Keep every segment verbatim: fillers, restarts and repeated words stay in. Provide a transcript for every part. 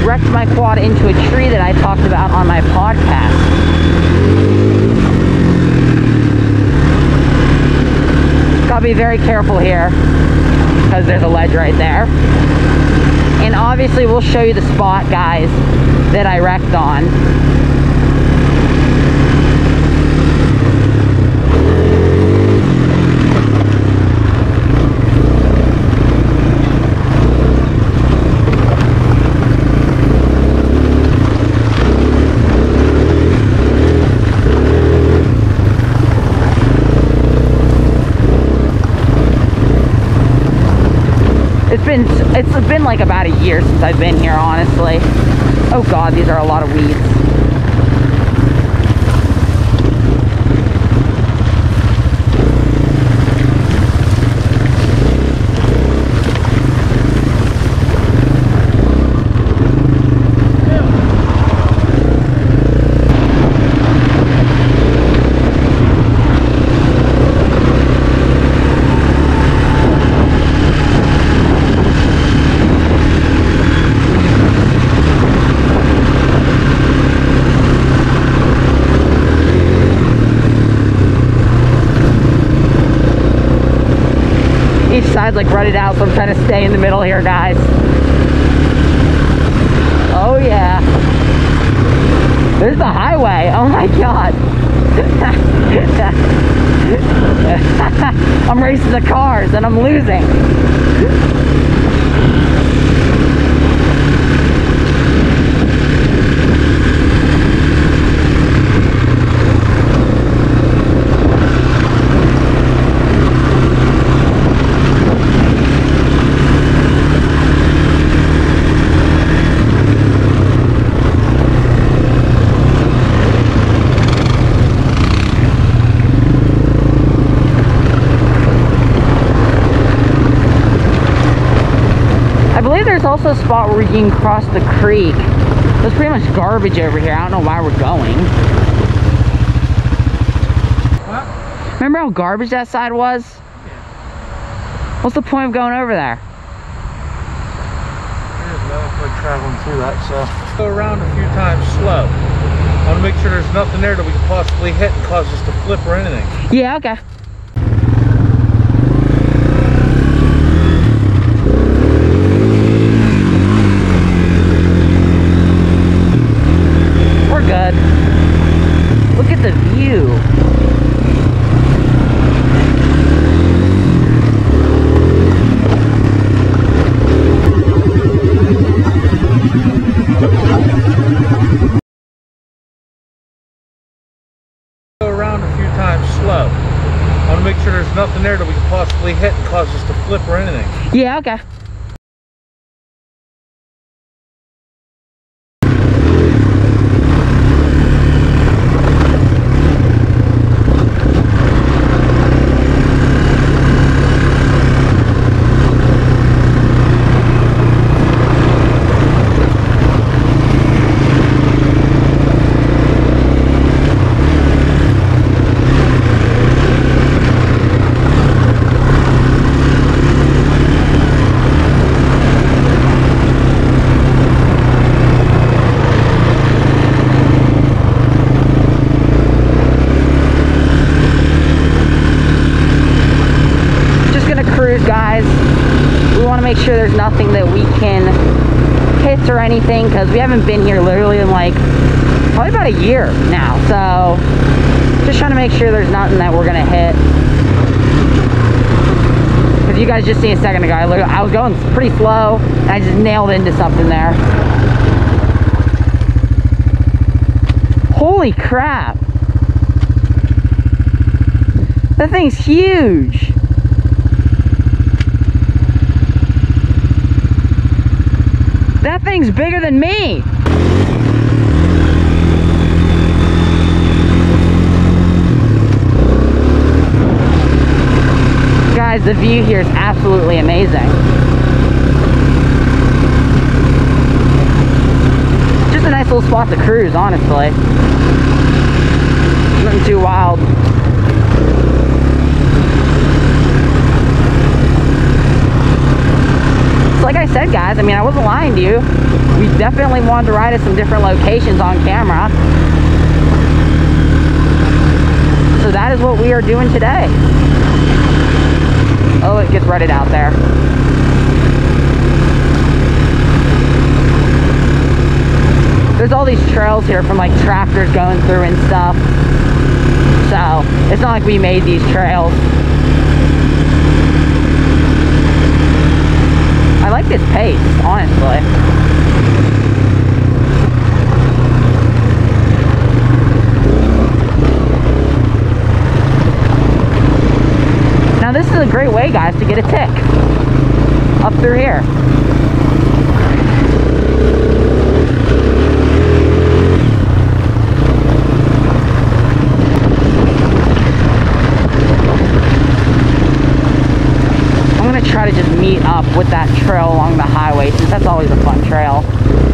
wrecked my quad into a tree that I talked about on my podcast. Gotta be very careful here because there's a ledge right there. And obviously we'll show you the spot, guys, that I wrecked on. It's been, it's been like about a year since I've been here, honestly. Oh God, these are a lot of weeds. Each side's like rutted out, so I'm trying to stay in the middle here, guys. Oh yeah. There's the highway. Oh my God. I'm racing the cars and I'm losing. There's also a spot where we can cross the creek. There's pretty much garbage over here. I don't know why we're going. What? Remember how garbage that side was? Yeah. What's the point of going over there? There's no point traveling through that, so. Go around a few times slow. I want to make sure there's nothing there that we can possibly hit and cause us to flip or anything. Yeah, okay. Good. Look at the view. Go around a few times slow. I want to make sure there's nothing there that we can possibly hit and cause us to flip or anything. Yeah, okay. Guys, we want to make sure there's nothing that we can hit or anything, because we haven't been here literally in like probably about a year now, so just trying to make sure there's nothing that we're gonna hit. Because you guys just seen a second ago, I, I was going pretty slow and I just nailed into something there. Holy crap, that thing's huge. That thing's bigger than me. Guys, the view here is absolutely amazing. Just a nice little spot to cruise, honestly. Nothing too wild. Like I said, said, guys, I mean, I wasn't lying to you. We definitely wanted to ride at some different locations on camera. So that is what we are doing today. Oh, it gets rutted out there. There's all these trails here from like tractors going through and stuff. So it's not like we made these trails. I like this pace, honestly. Now this is a great way, guys, to get a tick up through here. I'm gonna try to just meet up with that trail along the highway, since that's always a fun trail.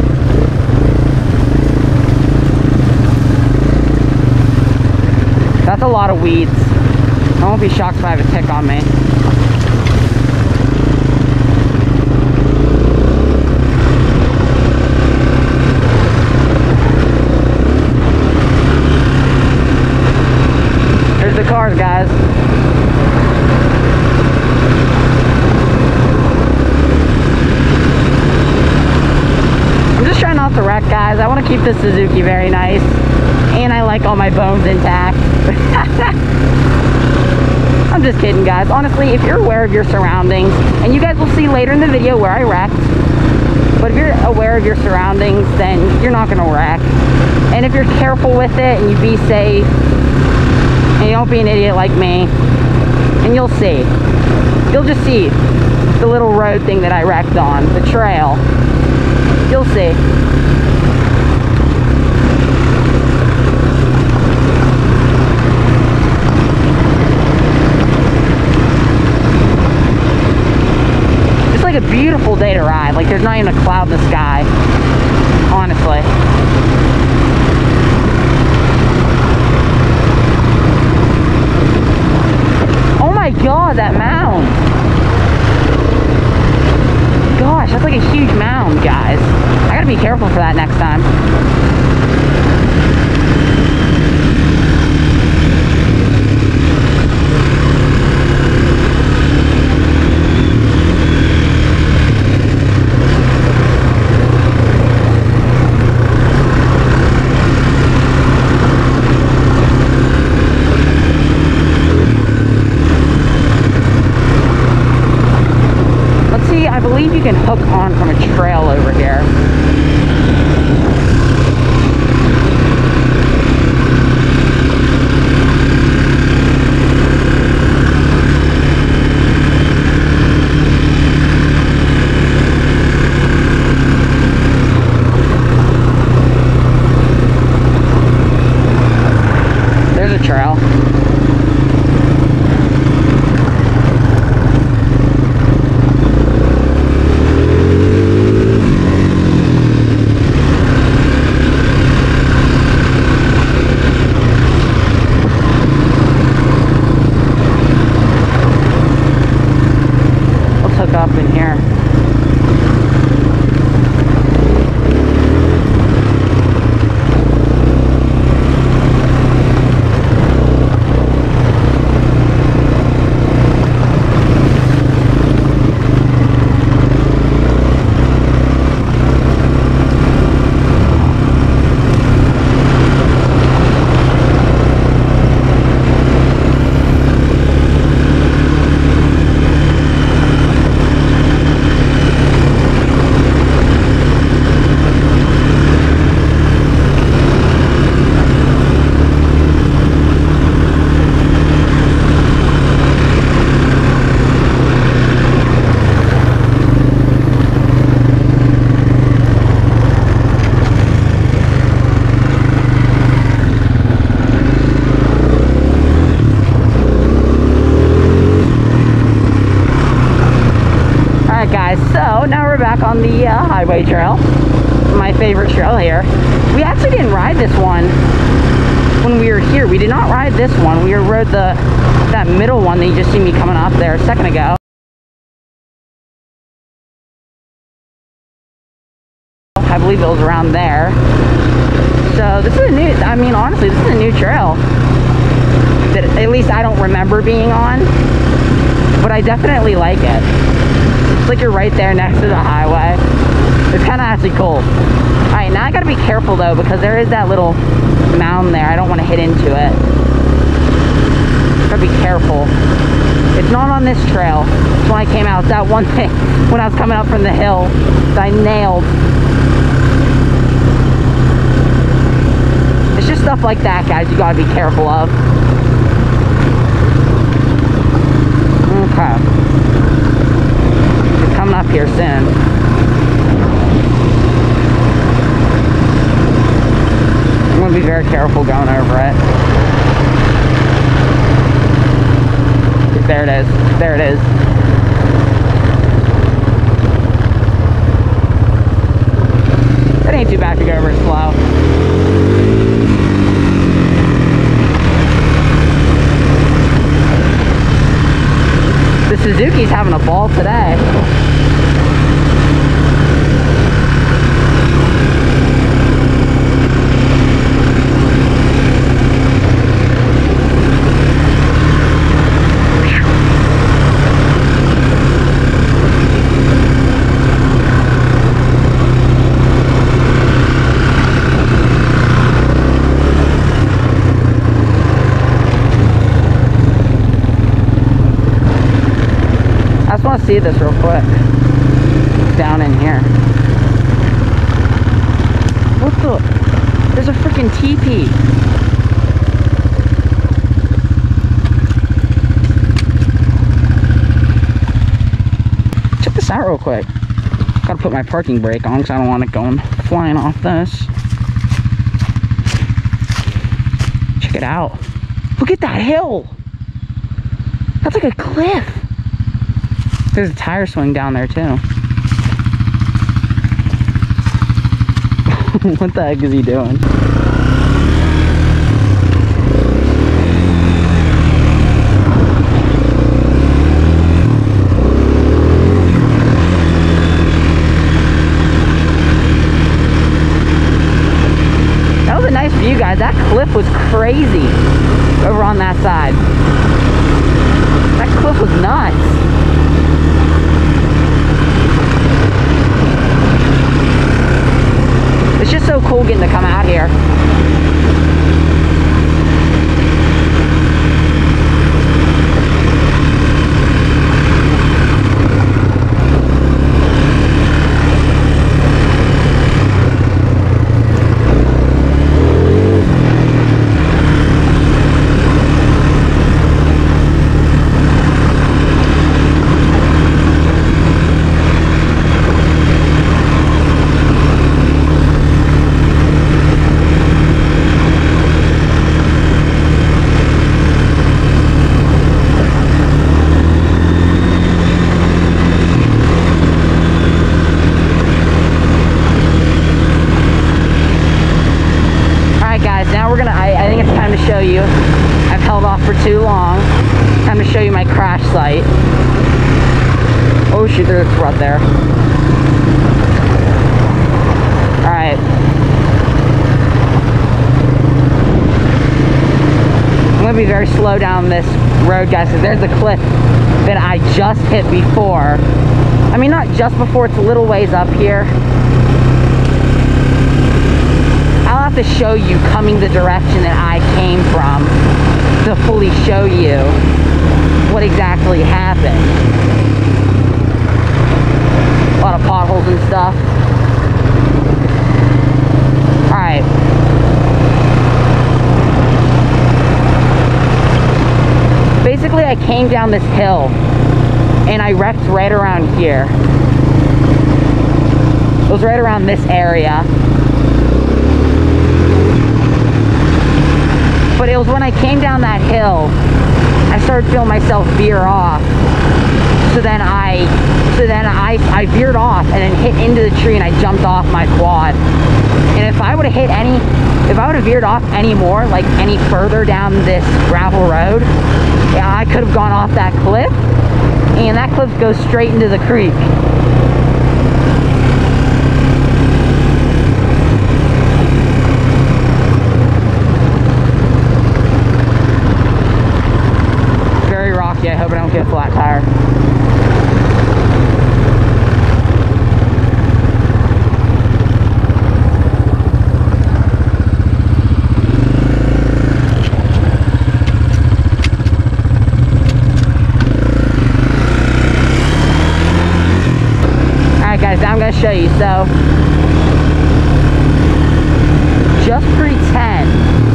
That's a lot of weeds. I won't be shocked if I have a tick on me. There's the cars, guys. I'm just trying not to wreck, guys. I want to keep this Suzuki very nice. And I like all my bones intact. I'm just kidding, guys. Honestly, if you're aware of your surroundings, and you guys will see later in the video where I wrecked, but if you're aware of your surroundings, then you're not going to wreck. And if you're careful with it, and you be safe, and you don't be an idiot like me, and you'll see. You'll just see the little road thing that I wrecked on, the trail. You'll see. A beautiful day to ride. Like, there's not even a cloud in the sky, honestly. Oh my god, that mound. Gosh, that's like a huge mound, guys. I gotta be careful for that next time. I believe you can hook on from a trail over here. There's a trail. Up in here. On the uh, highway trail, my favorite trail here. We actually didn't ride this one when we were here. We did not ride this one. We rode the that middle one that you just see me coming up there a second ago. I believe it was around there. So this is a new, I mean, honestly, this is a new trail that at least I don't remember being on, but I definitely like it. It's like you're right there next to the highway. It's kind of actually cool. All right, now I gotta be careful though, because there is that little mound there. I don't want to hit into it. Gotta be careful. It's not on this trail. It's when I came out. It's that one thing when I was coming up from the hill that I nailed. It's just stuff like that, guys, you gotta be careful of. Okay. It's coming up here soon. I'm gonna be very careful going over it. There it is. There it is. It ain't too bad to go over it slow. The Suzuki's having a ball today. See this real quick down in here. What the? There's a freaking teepee. Check this out real quick. Gotta put my parking brake on because I don't want it going flying off this. Check it out. Look at that hill. That's like a cliff. There's a tire swing down there too. What the heck is he doing? That was a nice view, guys. That cliff was crazy over on that side. That cliff was nuts. It's just so cool getting to come out here. Show you. I've held off for too long. Time to show you my crash site. Oh shoot, there's a rut there. Alright. I'm gonna be very slow down this road, guys, because there's a cliff that I just hit before. I mean, not just before, it's a little ways up here. I'll have to show you coming the direction that I came from to fully show you what exactly happened. A lot of potholes and stuff. Alright. Basically, I came down this hill and I wrecked right around here. It was right around this area. But it was when I came down that hill, I started feeling myself veer off. So then I, so then I, I veered off and then hit into the tree and I jumped off my quad. And if I would have hit any, if I would have veered off any more, like any further down this gravel road, yeah, I could have gone off that cliff. And that cliff goes straight into the creek. get a flat tire. Alright guys, now I'm going to show you. So, just pre ten,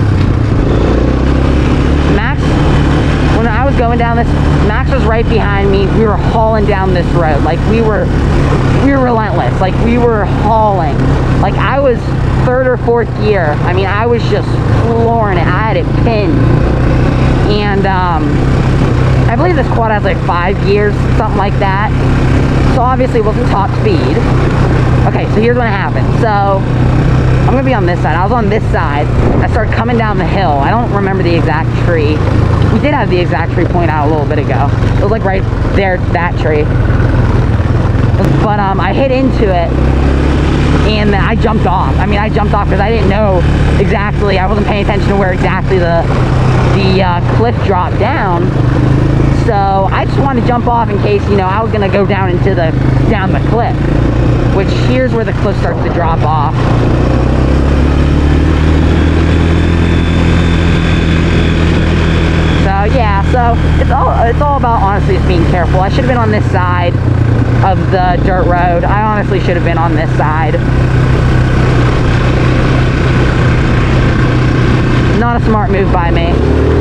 Max, when I was going down this, Max was right behind me. We were hauling down this road. Like, we were, we were relentless. Like, we were hauling. Like, I was third or fourth gear. I mean, I was just flooring it. I had it pinned. And, um, I believe this quad has like five gears, something like that. So obviously it wasn't top speed. Okay, so here's what happened. So I'm gonna be on this side. I was on this side. I started coming down the hill. I don't remember the exact tree. We did have the exact tree point out a little bit ago. It was like right there, that tree. But um, I hit into it and I jumped off. I mean, I jumped off because I didn't know exactly. I wasn't paying attention to where exactly the the uh, cliff dropped down. So I just wanted to jump off in case, you know, I was gonna go down into the down the cliff, which here's where the cliff starts to drop off. So yeah, so it's all it's all about honestly just being careful. I should have been on this side of the dirt road. I honestly should have been on this side. Not a smart move by me.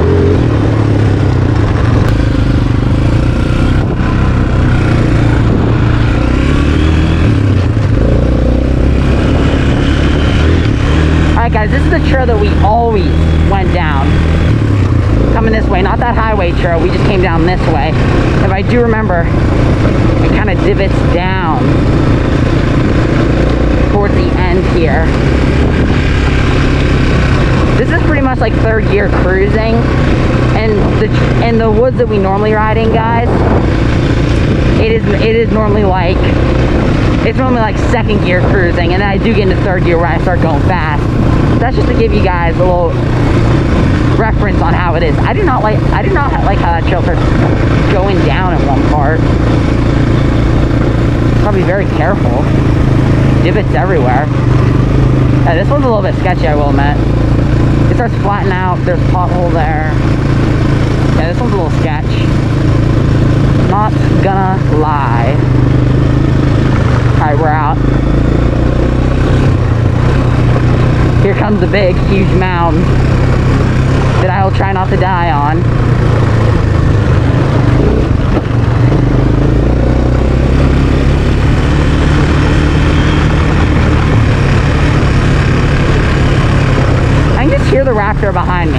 Alright guys, this is the trail that we always went down. Coming this way, not that highway trail, we just came down this way. If I do remember, it kind of divots down towards the end here. This is pretty much like third gear cruising. And the, and the woods that we normally ride in, guys, it is, it is normally like, it's normally like second gear cruising, and then I do get into third gear where I start going fast. That's just to give you guys a little reference on how it is. I do not like I do not like how that trail starts going down in one part. Gotta be very careful. Divots everywhere. Yeah, this one's a little bit sketchy, I will admit. It starts flattening out. There's a pothole there. Yeah, this one's a little sketch. Not gonna lie. Alright, we're out. Here comes the big, huge mound that I will try not to die on. I can just hear the Raptor behind me.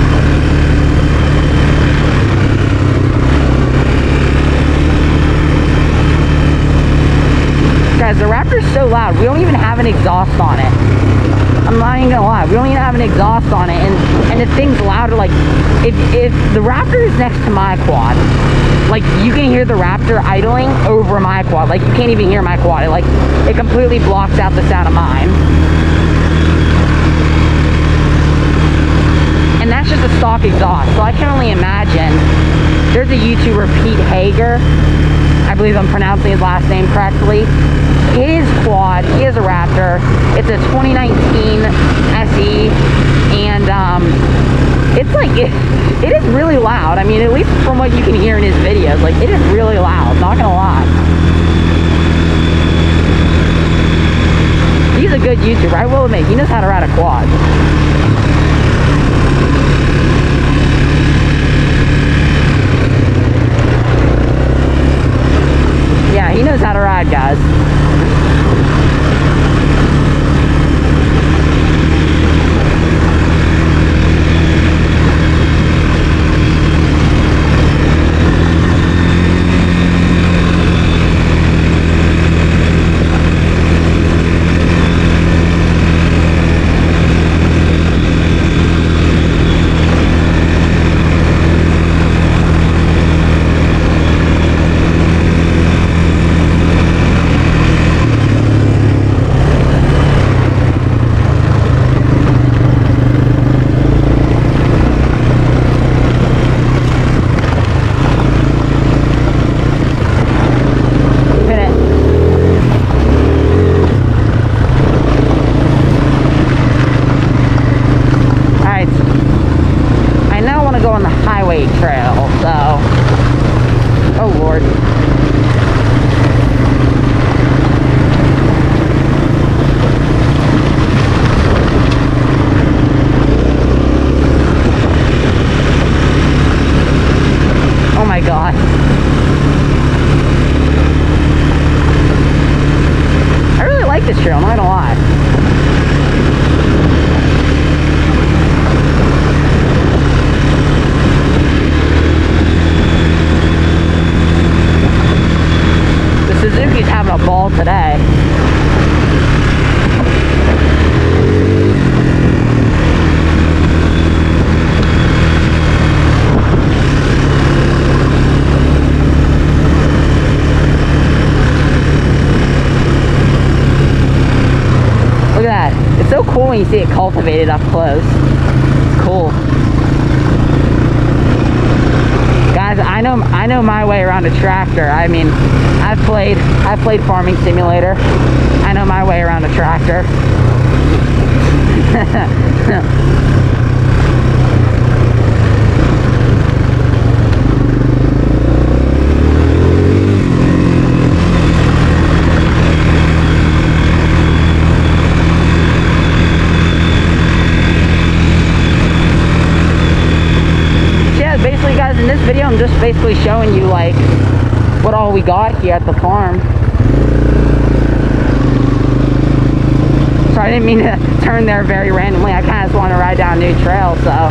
Guys, the Raptor's so loud, we don't even have an exhaust on it. I'm not even gonna lie, we don't even have an exhaust on it, and, and the thing's louder. Like, if, if the Raptor is next to my quad, like, you can hear the Raptor idling over my quad. Like, you can't even hear my quad. It, like, it completely blocks out the sound of mine. And that's just a stock exhaust, so I can only imagine. There's a YouTuber, Pete Hager, I believe I'm pronouncing his last name correctly. His quad, he has a Raptor. It's a twenty nineteen S E, and um, it's like, it, it is really loud. I mean, at least from what you can hear in his videos, like, it is really loud, not gonna lie. He's a good YouTuber, I will admit, he knows how to ride a quad. Yeah, he knows how to ride, guys. Oh my god. I really like this trail, I'm not gonna lie. The Suzuki's having a ball today. Look at that. It's so cool when you see it cultivated up close. It's cool. Guys, I know I know my way around a tractor. I mean, I've played I've played Farming Simulator. I know my way around a tractor. Basically, guys, in this video I'm just basically showing you like what all we got here at the farm. Sorry, I didn't mean to turn there very randomly. I kind of just want to ride down a new trail, so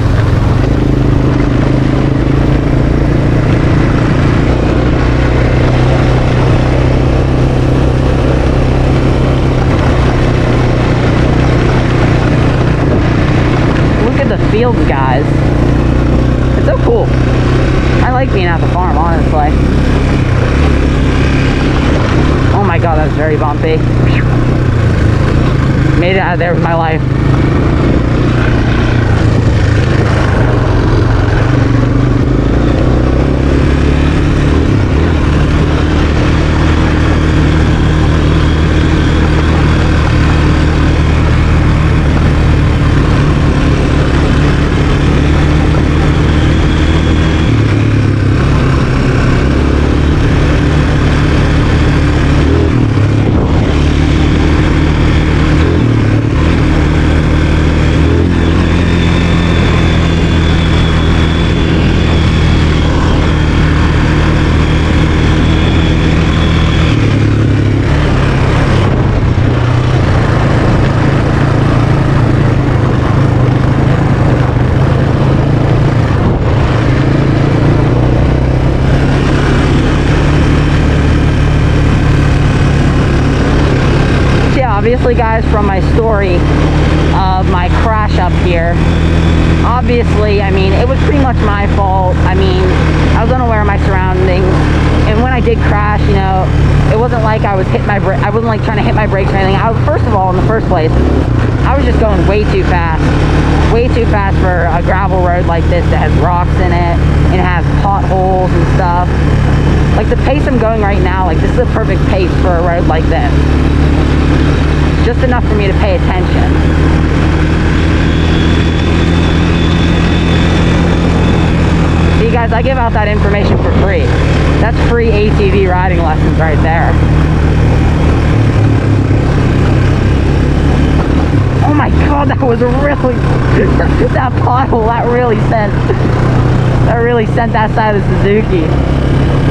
look at the fields, guys. It's so cool. I like being at the farm, honestly. Oh my god, that's very bumpy. Made it out of there with my life. Obviously, guys, from my story of my crash up here, obviously, I mean, it was pretty much my fault. I mean, I was unaware of my surroundings, and when I did crash, you know, it wasn't like I was hitting my brake. I wasn't like trying to hit my brakes or anything. I was, first of all, in the first place, I was just going way too fast, way too fast for a gravel road like this that has rocks in it and has potholes and stuff. Like the pace I'm going right now, like this is a perfect pace for a road like this. Just enough for me to pay attention. See, guys, I give out that information for free. That's free A T V riding lessons right there. Oh my god, that was really that pothole, that really sent that really sent that side of the Suzuki.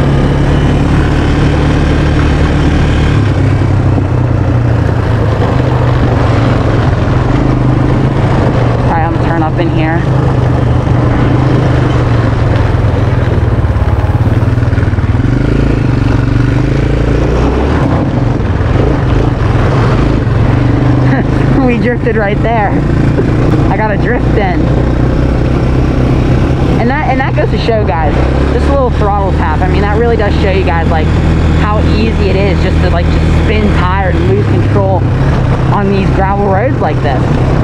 Up in here. We drifted right there. I got a drift in. And that and that goes to show, guys, just a little throttle tap. I mean, that really does show you guys like how easy it is just to like just spin tires and lose control on these gravel roads like this.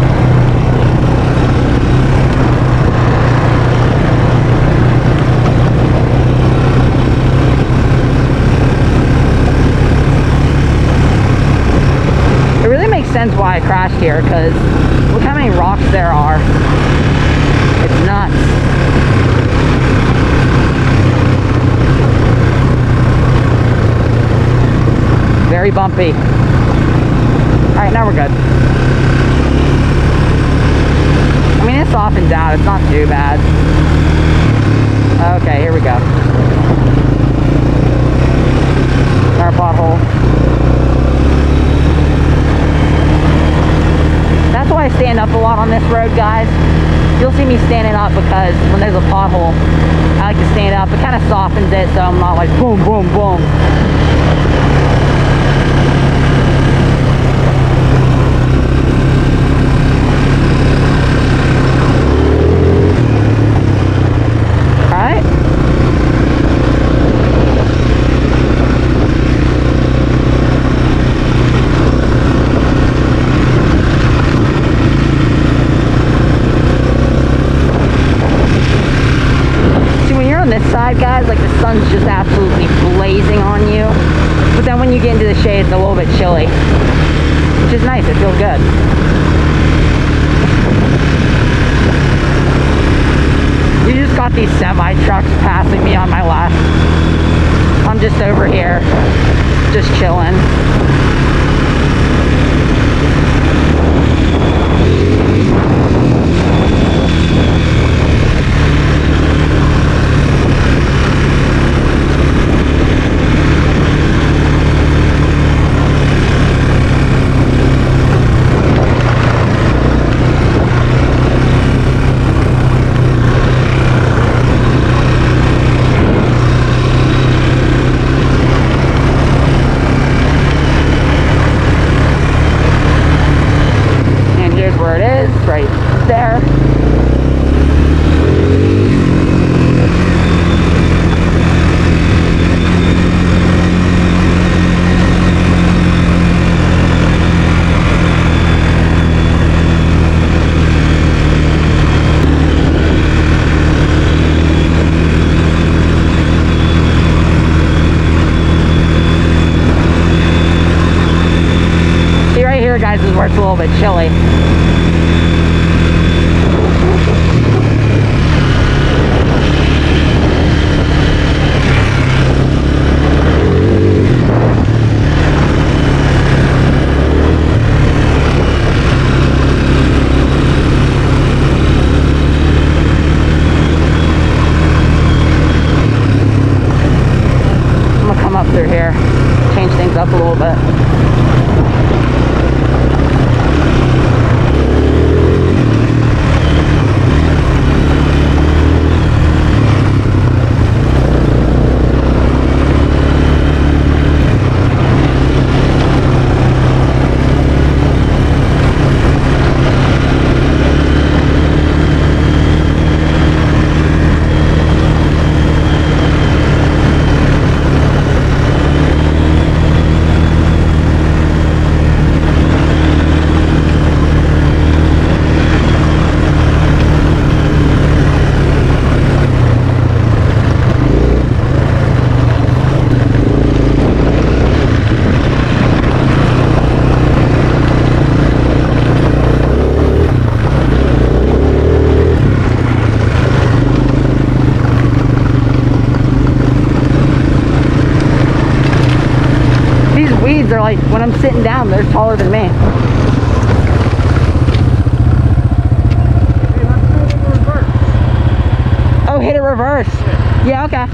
Sense why I crashed here, because look how many rocks there are. It's nuts. very bumpy. Alright, now we're good. I mean, it softens out. It's not too bad. Okay, here we go. Our pothole. That's why I stand up a lot on this road, guys. You'll see me standing up because when there's a pothole, I like to stand up. It kind of softens it so I'm not like boom, boom, boom. Alright. This side, guys, like the sun's just absolutely blazing on you, but then when you get into the shade it's a little bit chilly, which is nice. It feels good. We just got these semi trucks passing me on my left. I'm just over here just chilling. Guys, is where it's a little bit chilly. I'm gonna come up through here, change things up a little bit. Are like, when I'm sitting down, they're taller than me. Hey, let's do it in reverse. Oh, hit it reverse. Yeah, yeah, okay.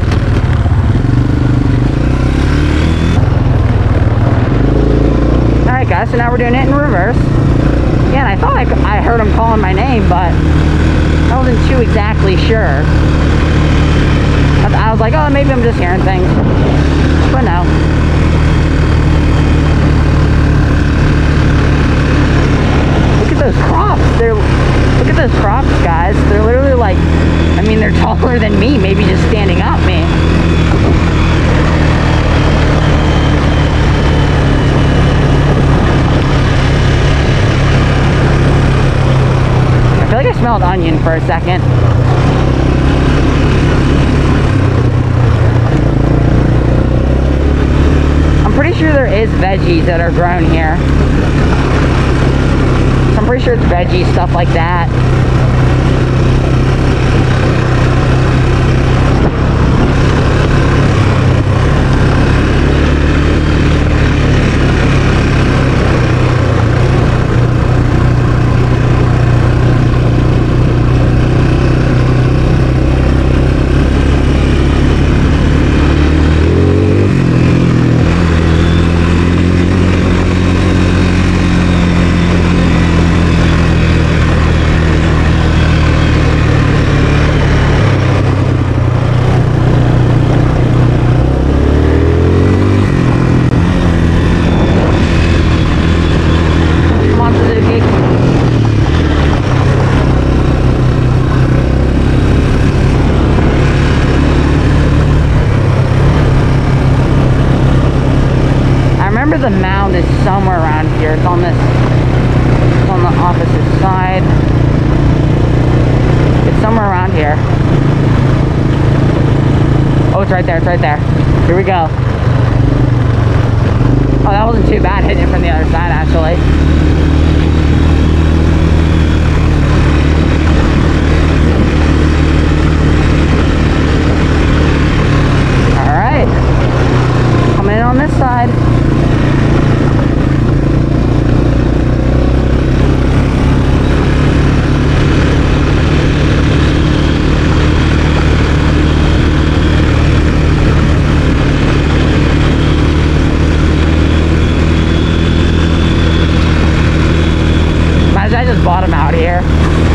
Alright guys, so now we're doing it in reverse. Yeah, and I thought I, I heard him calling my name, but I wasn't too exactly sure. I, I was like, oh, maybe I'm just hearing things. But no. Those crops, they're look at those crops, guys. They're literally like, I mean, they're taller than me, maybe just standing up me. I feel like I smelled onion for a second. I'm pretty sure there is veggies that are grown here. I'm pretty sure it's veggies, stuff like that. the mound is somewhere around here. It's on this, it's on the opposite side. It's somewhere around here. Oh, it's right there, it's right there. Here we go. Oh, that wasn't too bad hitting it from the other side, actually. All right. Coming in on this side. I just bought him out here.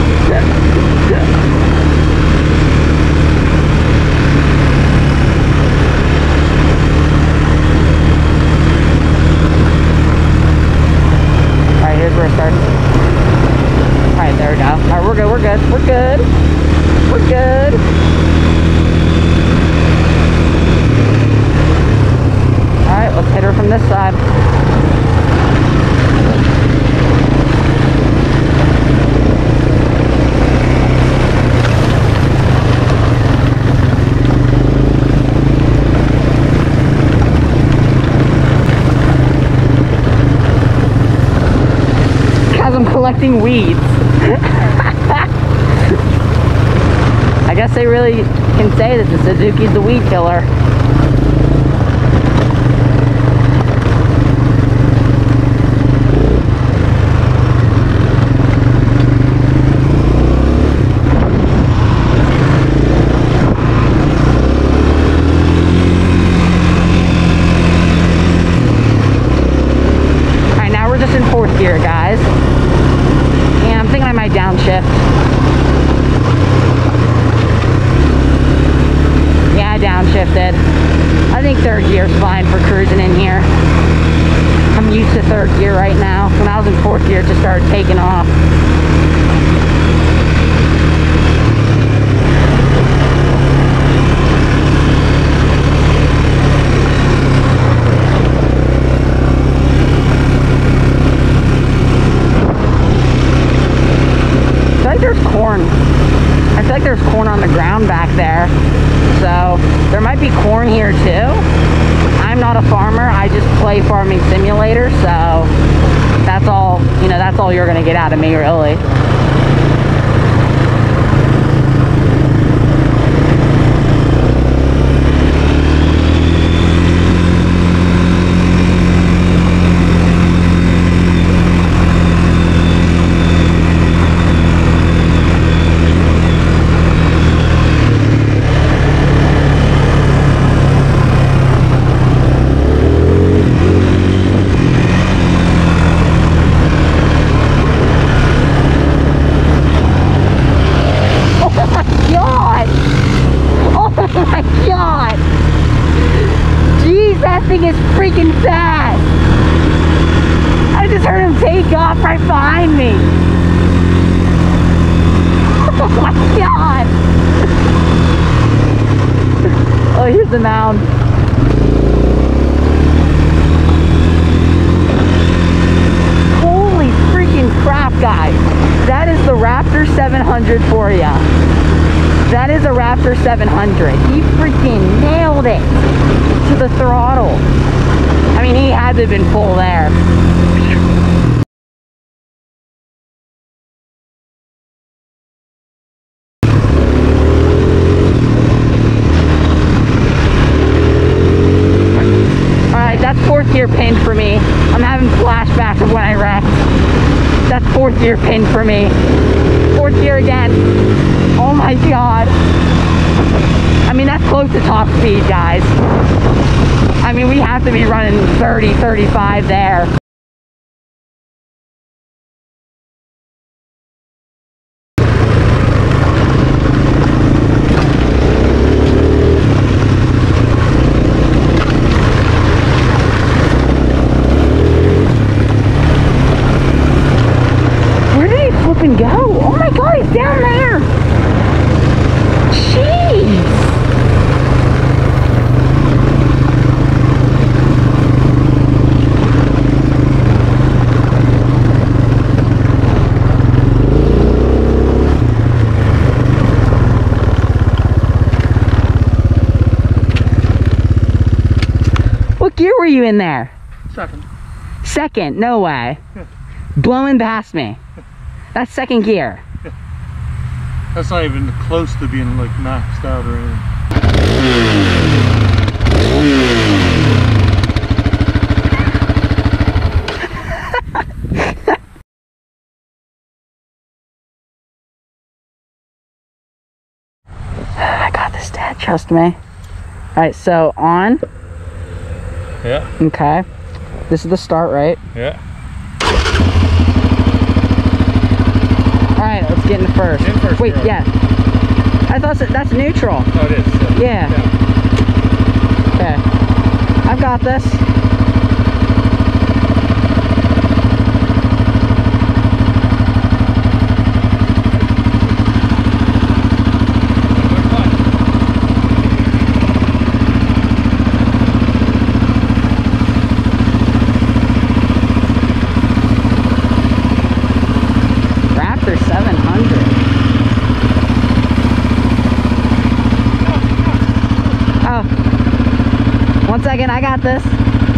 Alright, here's where it starts. Alright, there we go. Alright, we're good, we're good, we're good. We're good. Alright, let's hit her from this side. I'm collecting weeds. I guess they really can say that the Suzuki's the weed killer. Alright, now we're just in fourth gear, guys. I'm thinking I might downshift. Yeah, I downshifted. I think third gear's fine for cruising in here. I'm used to third gear right now. When I was in fourth gear, it just started taking off. There's corn. I feel like there's corn on the ground back there. So there might be corn here too. I'm not a farmer. I just play Farming Simulator. So that's all, you know, that's all you're going to get out of me, really. Thing is freaking fast. I just heard him take off right behind me. Oh my god. Oh, here's the mound. Holy freaking crap, guys. That is the Raptor seven hundred for ya. That is a Raptor seven hundred. He freaking nailed it to the throttle. I mean, he had to have been full there. Alright, that's fourth gear pinned for me. I'm having flashbacks of when I wrecked. That's fourth gear pinned for me. Fourth gear again. Oh my god. I mean, that's close to top speed, guys. I mean, we have to be running thirty, thirty-five there. Where did he flip and go? Oh my god, he's down there! Jeez! What gear were you in there? Second. Second? No way. Yeah. Blowing past me. That's second gear. Yeah. That's not even close to being like maxed out or anything. I got this, Dad. Trust me. All right, so on. Yeah. Okay. This is the start, right? Yeah. All right, let's get in first. In first. Wait, bro. yeah. I thought that's neutral. Oh, it is. So, Yeah. yeah. Okay. I've got this. Raptor seven hundred. Oh. One second, I got this.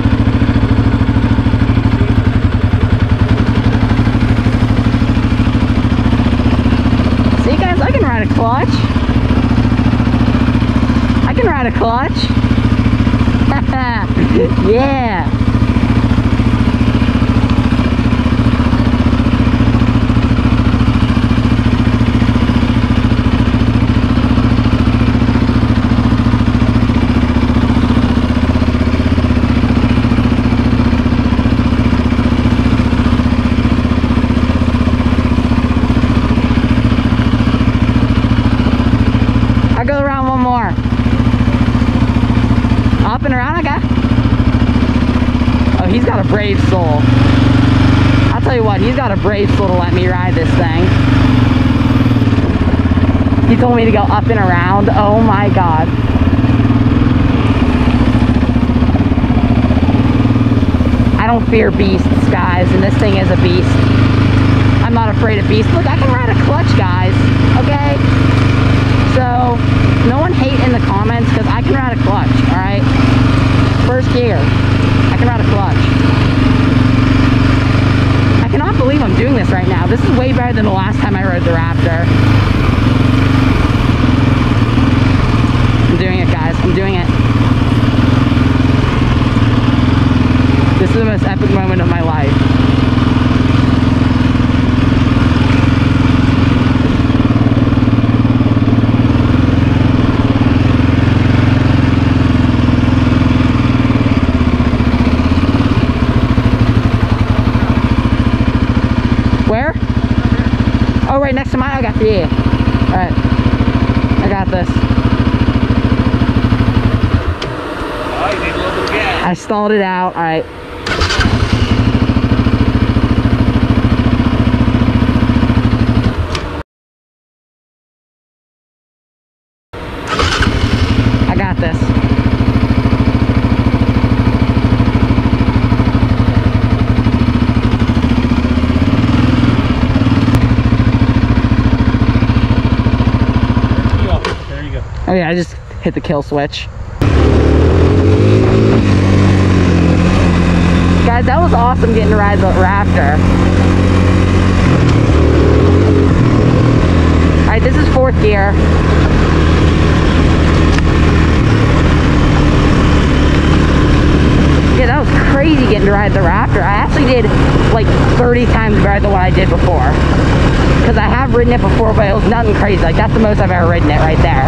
See guys, I can ride a clutch. I can ride a clutch. Yeah. I'll go around one more. Up and around I got. Oh, he's got a brave soul. I'll tell you what, he's got a brave soul to let me ride this thing. He told me to go up and around. Oh my God. I don't fear beasts, guys, and this thing is a beast. I'm not afraid of beasts. Look, I can ride a clutch, guys, okay? So, no one hate in the comments because I can ride a clutch, alright? First gear, I can ride a clutch. I cannot believe I'm doing this right now. This is way better than the last time I rode the Raptor. I'm doing it, guys. I'm doing it. This is the most epic moment of my life. Where? Oh, right next to mine. I got the. Yeah. All right. I got this. Oh, you need a little bit of gas. I stalled it out. All right. I got this. There you go. Oh yeah, I just hit the kill switch. Guys, that was awesome getting to ride the Raptor. Alright, this is fourth gear. Yeah, that was crazy getting to ride the Raptor. I actually did like thirty times better than what I did before. Because I have ridden it before, but it was nothing crazy. Like, that's the most I've ever ridden it right there.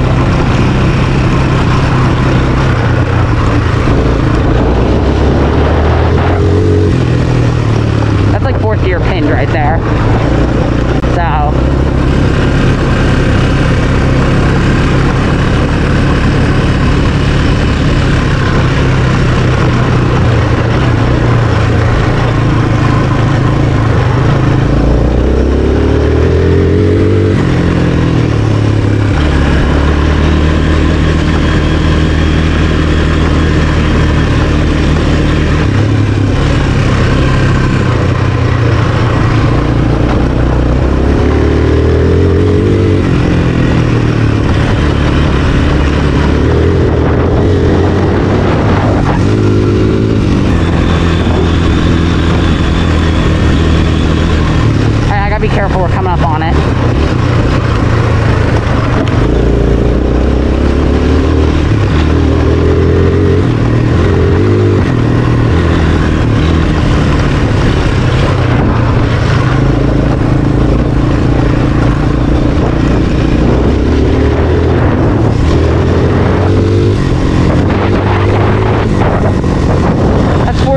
That's like fourth gear pinned right there. So.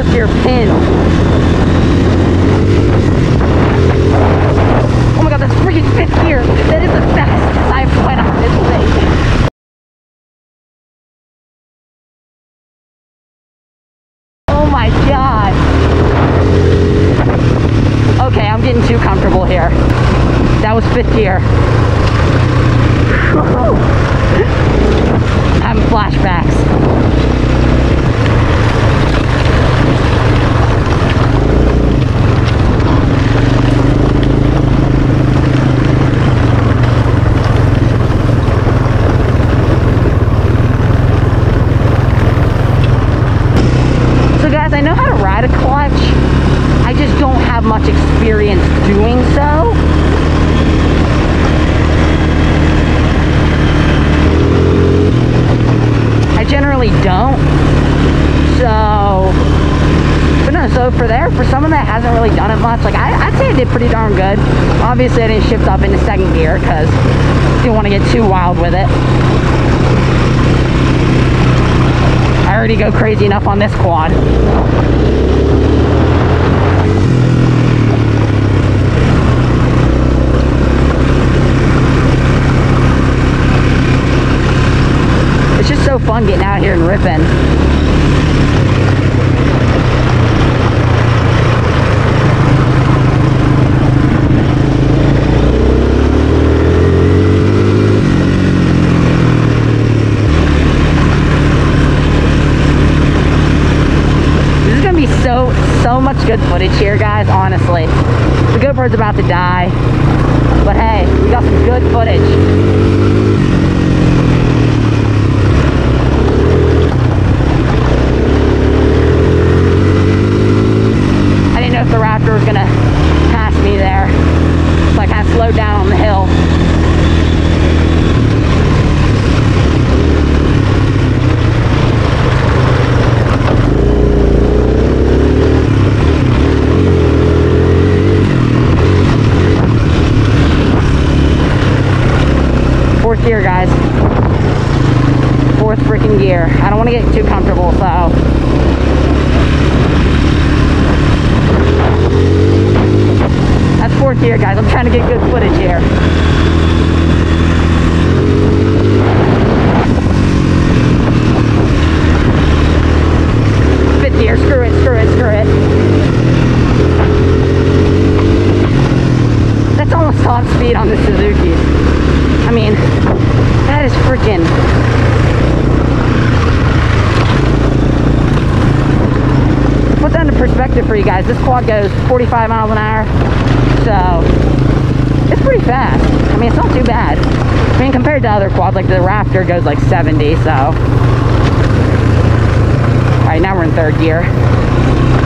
fourth gear pin. Oh my god, that's freaking fifth gear. That is the fastest I've went on this thing. Oh my god. Okay, I'm getting too comfortable here. That was fifth gear. I'm having flashbacks. So guys, I know how to ride a clutch. I just don't have much experience doing so. I generally don't. So, but no, so for there, for someone that hasn't really done it much, like I, I'd say I did pretty darn good. Obviously I didn't shift up into second gear because I didn't want to get too wild with it. I already go crazy enough on this quad. It's just so fun getting out here and ripping. This is gonna be so, so much good footage here, guys, honestly. The GoPro's about to die, but hey, we got some good footage. If the Raptor was gonna pass me there, so I kind of slowed down on the hill. Fourth gear, guys. Fourth freaking gear. I don't want to get too comfortable, so. That's fourth gear, guys. I'm trying to get good footage here. Fifth gear. Screw it, screw it, screw it. That's almost top speed on the Suzuki. I mean, that is freaking... Put that into perspective for you guys. This quad goes forty-five miles an hour. So, it's pretty fast. I mean, it's not too bad. I mean, compared to other quads, like the Raptor goes like seventy, so. Alright, now we're in third gear.